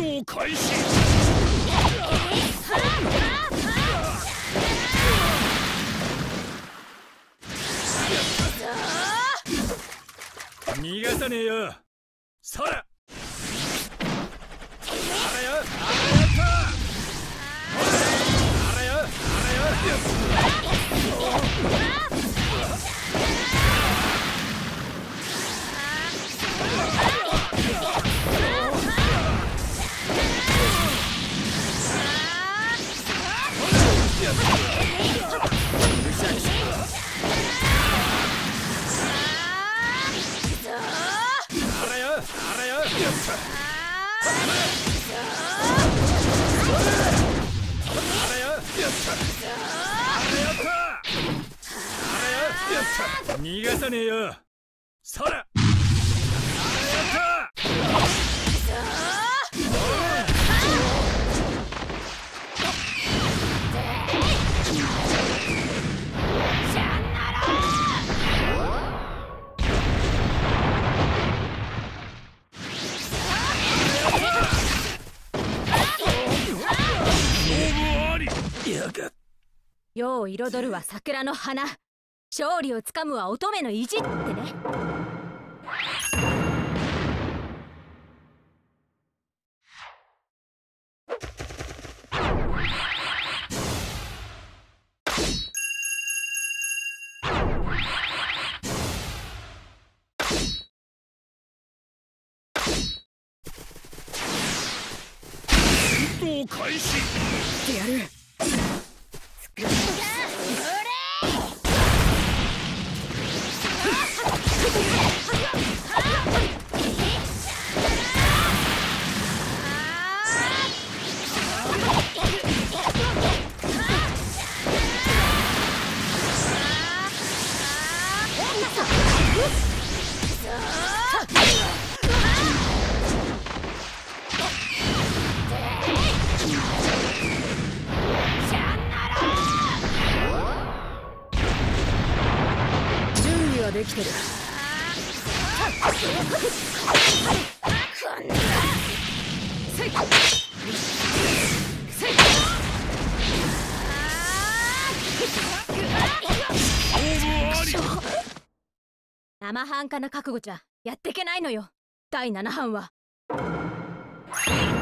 闘開始。逃がさねえよ。そら。あらよ、あらよと。あらよ、あらよ。逃がさねえよ。そら。 世を彩るは桜の花、勝利をつかむは乙女の意地ってね。 戦闘開始。 ってやる。できてる。生半可な覚悟じゃやってけないのよ。第7班は。